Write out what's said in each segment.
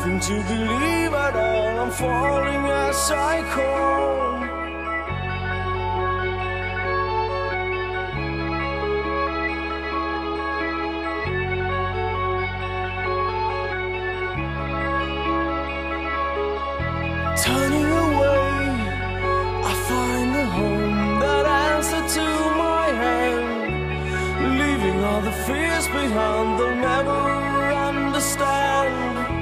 nothing to believe at all. I'm falling as I call. Turning away, I find a home that answers to my hand. Leaving all the fears behind, they'll never understand.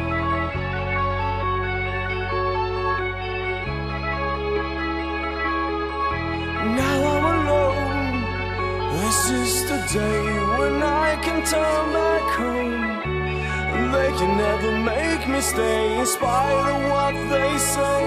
Now I'm alone. This is the day when I can turn back home. They can never make me stay in spite of what they say.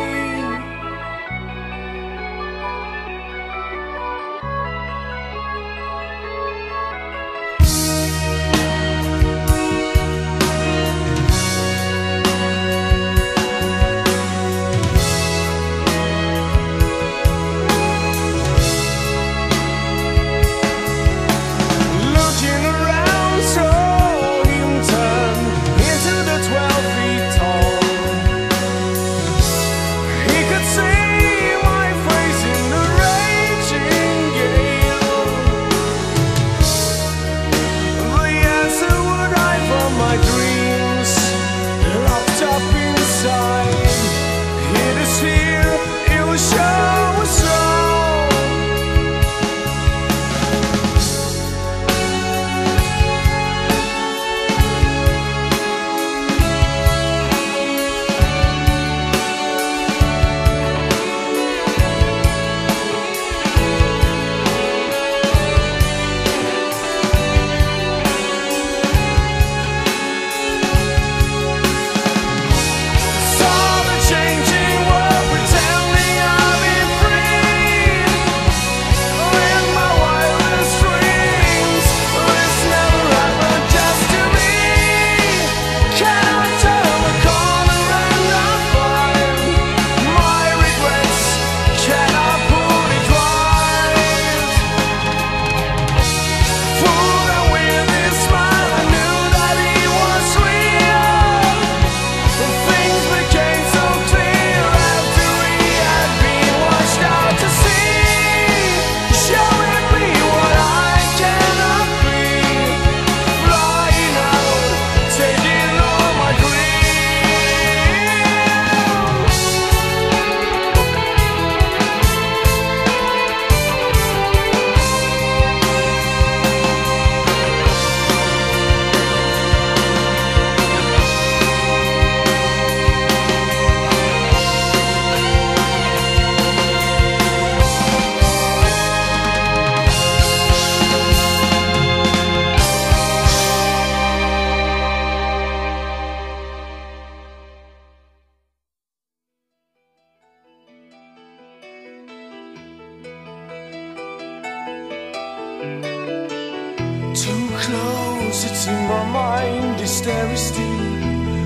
Too close, it's in my mind, this stair is deep,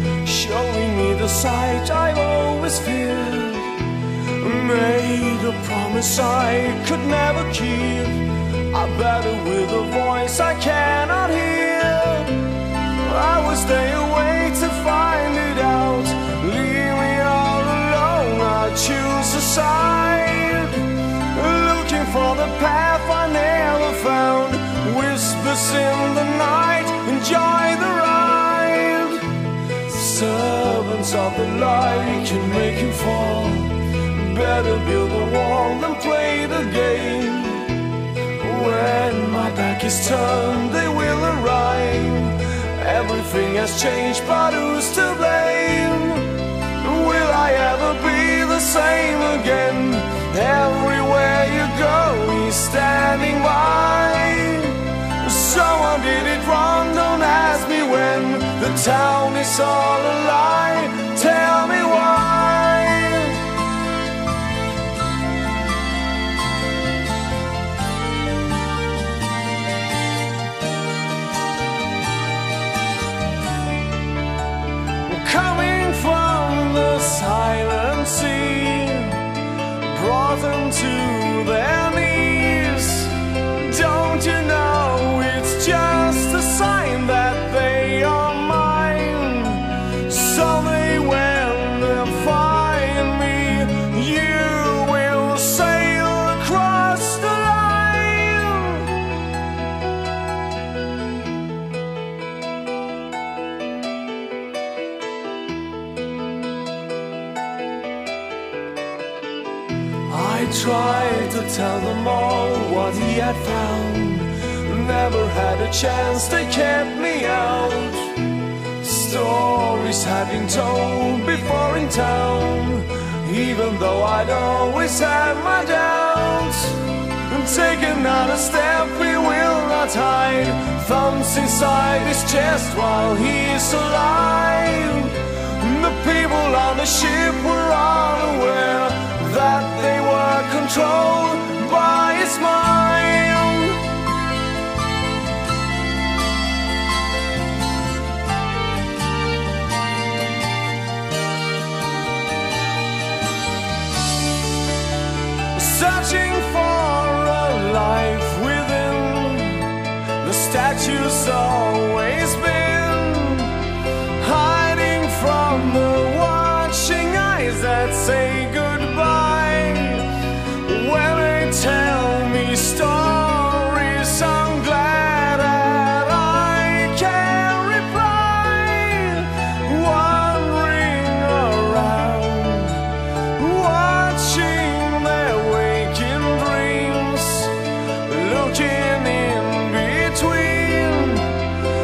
showing me the sight I've always feared. Made a promise I could never keep, I battle with a voice I cannot hear. I will stay away to find it out, leave me all alone, I'll choose a side. Looking for the path I never found, whispers in the night, enjoy the ride. Servants of the light can make you fall, better build a wall than play the game. When my back is turned, they will arrive. Everything has changed, but who's to blame? Will I ever be the same again? Everywhere you go, he's standing by. Someone did it wrong, don't ask me when. The town is all a lie, tell me why. Coming from the silent sea, brought them to their knees. Don't you know it's just a sign that they are mine? So they tried to tell them all what he had found. Never had a chance, they kept me out. Stories had been told before in town, even though I'd always had my doubts. Take another step, we will not hide. Thumbs inside his chest while he's alive. The people on the ship were unaware that they were controlled by his mind. Searching for a life within, the statue's always been hiding from the watching eyes that say goodbye. When they tell me stories, I'm glad that I can reply. Wandering around, watching their waking dreams, looking in between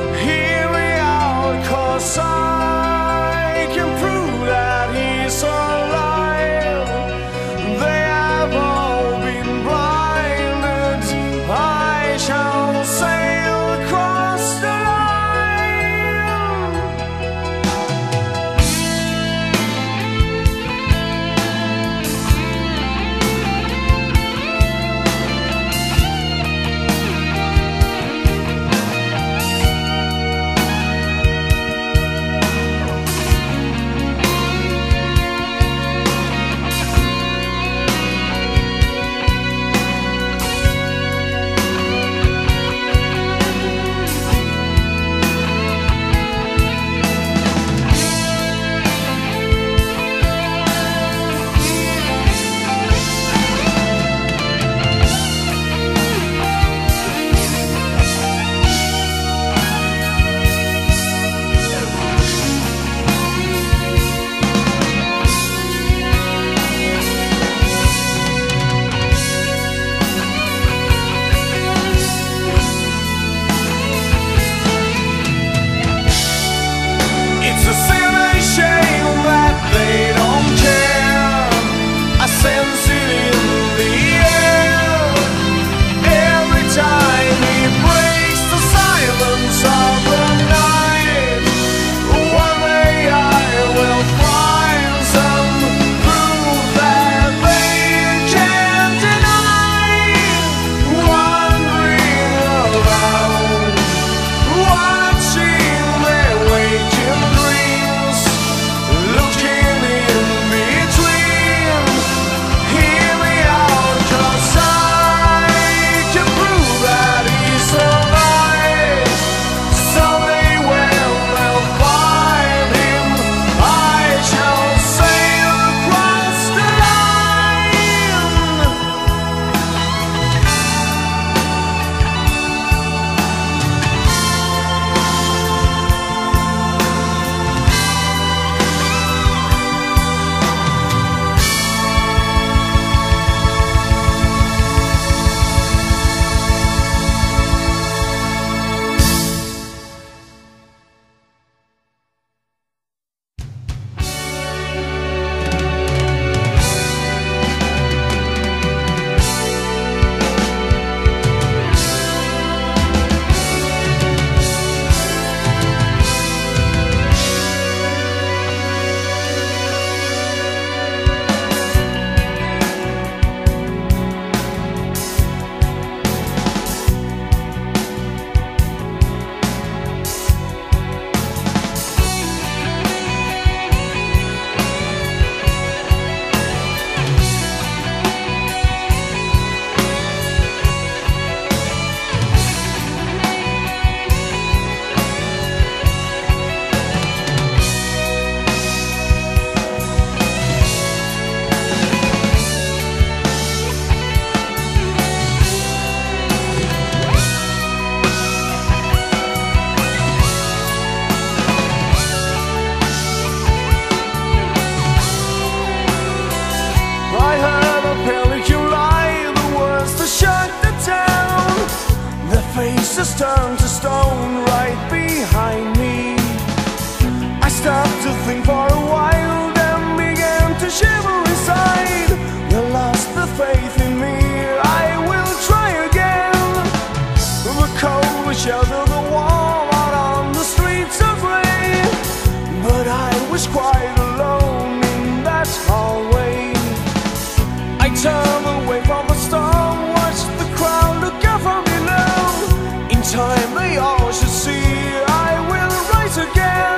just turned to stone right behind me. I stopped to think for a while, then began to shiver inside. I lost the faith in me, I will try again. The cold will shelter the warm out on the streets of rain, but I was quite alone in that hallway. I turned away from the storm, watched the crowd look out from below. In time they all should see I will rise again.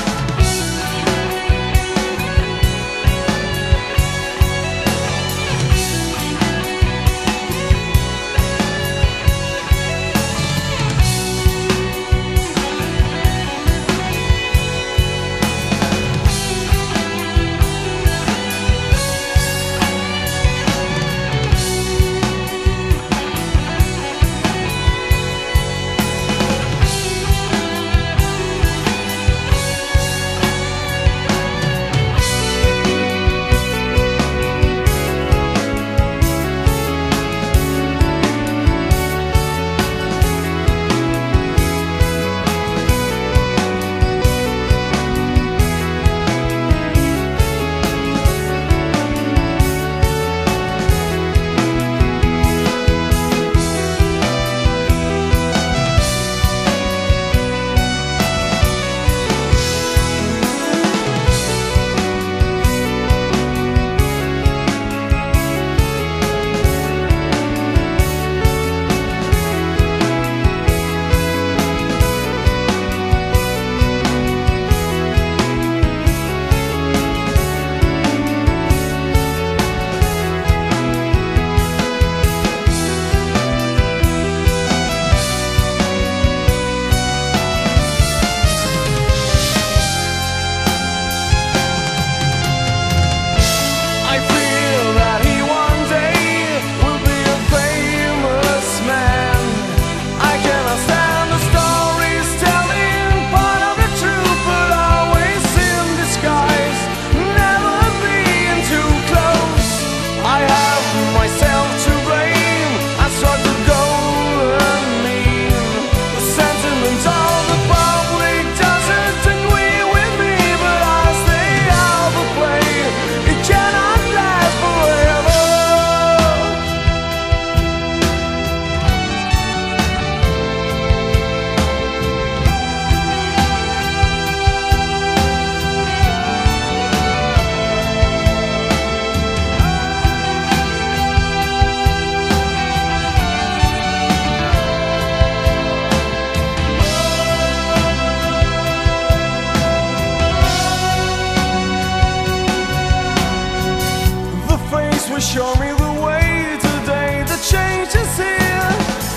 Show me the way today, the change is here.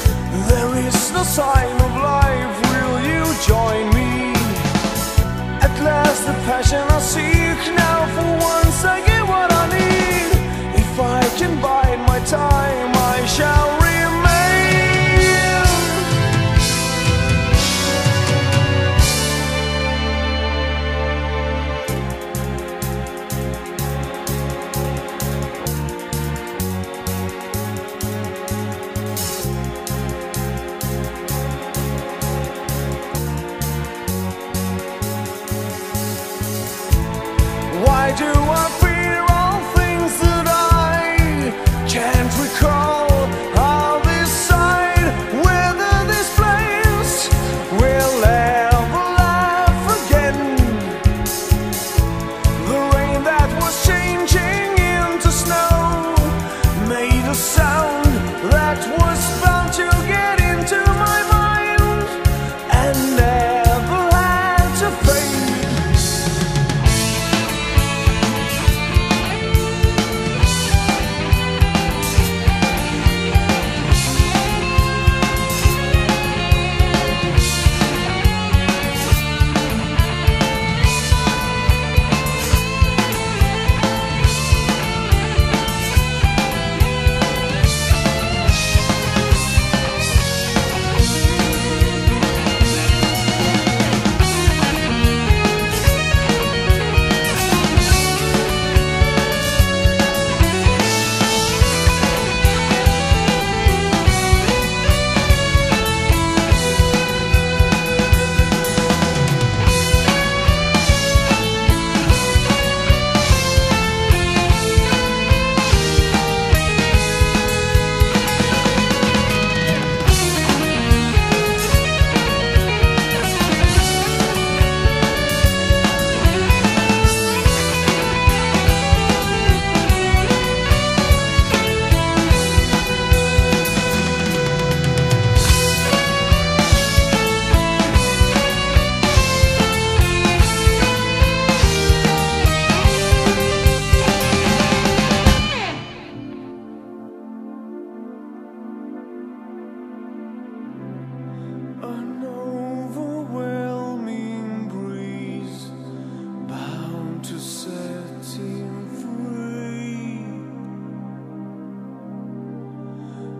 There is no sign of life, will you join me? At last the passion I seek, now for once I get what I need. If I can bide my time, I shall remain.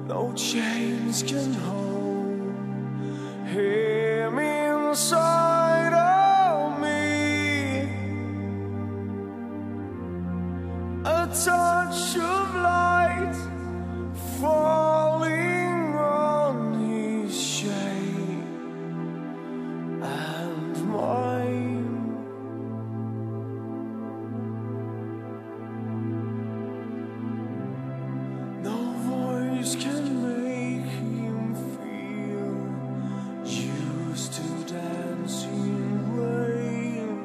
no chains can hold him inside of me. A touch of light falling on his shade and mine. No voice can make him feel used to dancing rain.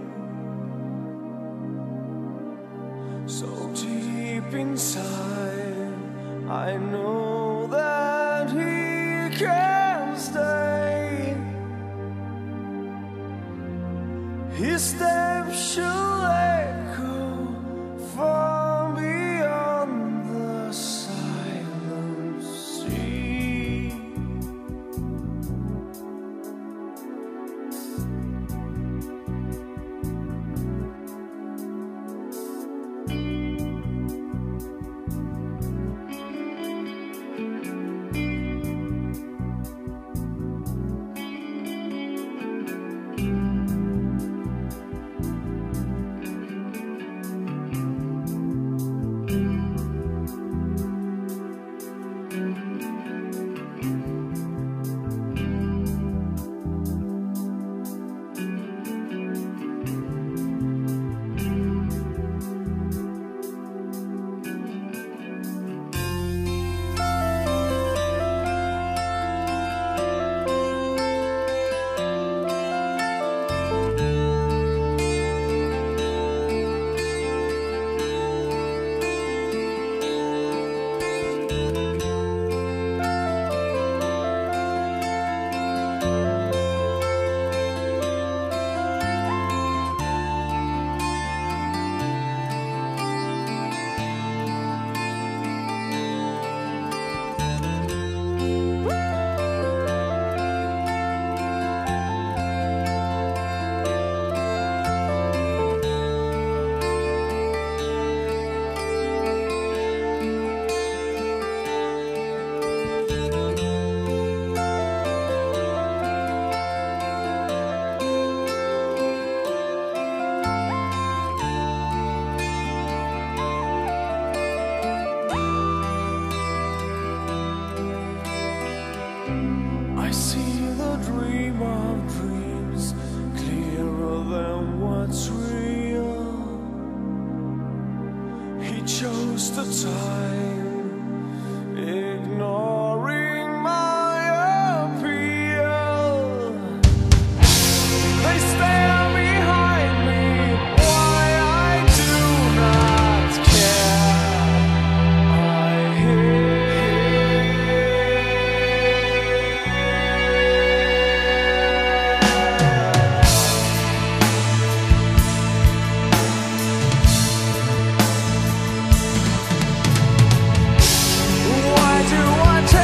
So deep inside, I know that he can stay. His steps shall echo far beyond the silent sea. I see the dream of dreams clearer than what's real. He chose the time, ignoring my appeal. They stare behind me, why I do not care. I hear do I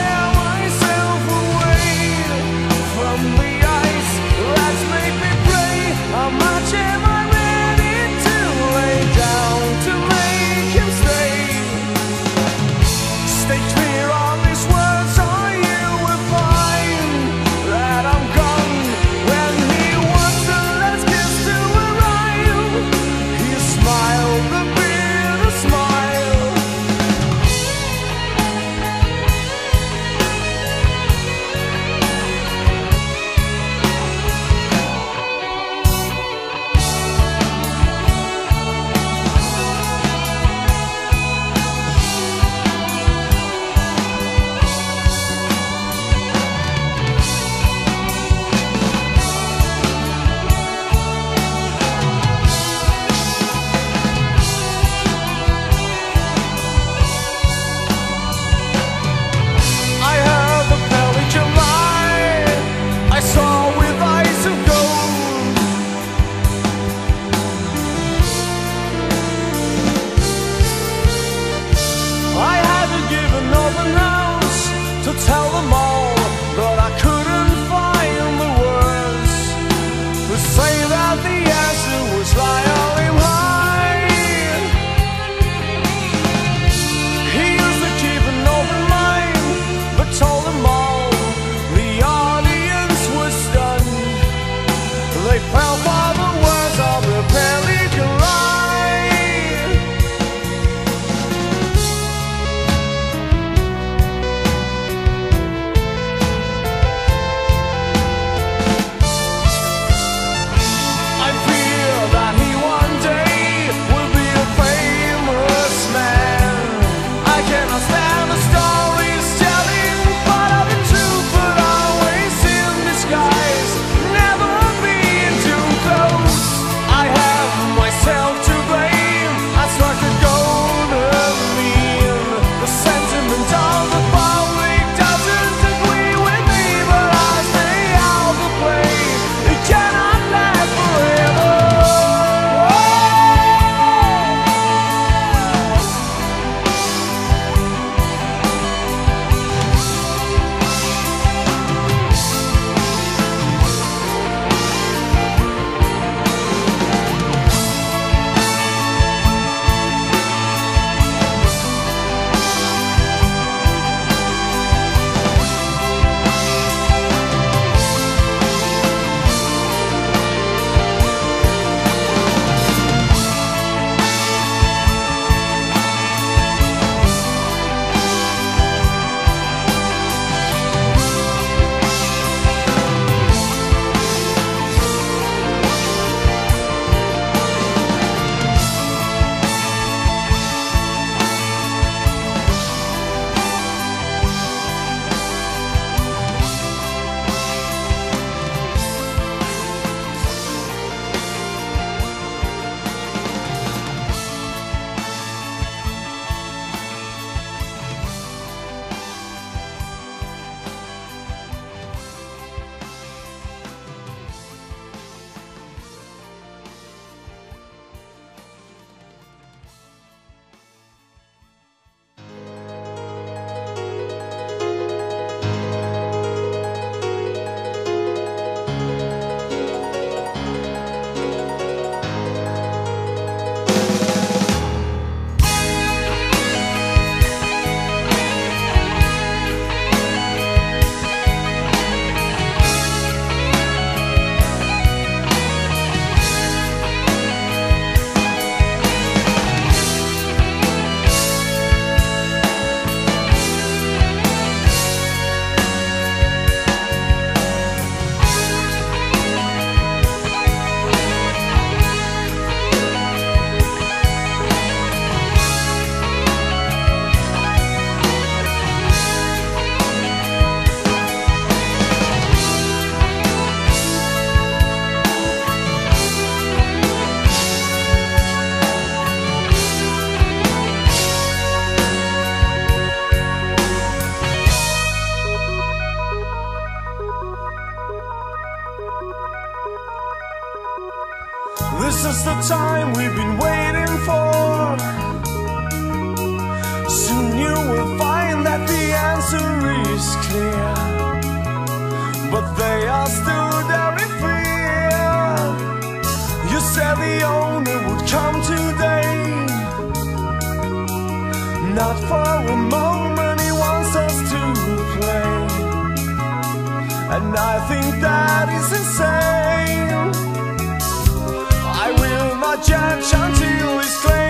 clear, but they are still there in fear. You said the owner would come today. Not for a moment, he wants us to play, and I think that is insane. I will not judge until it's clear.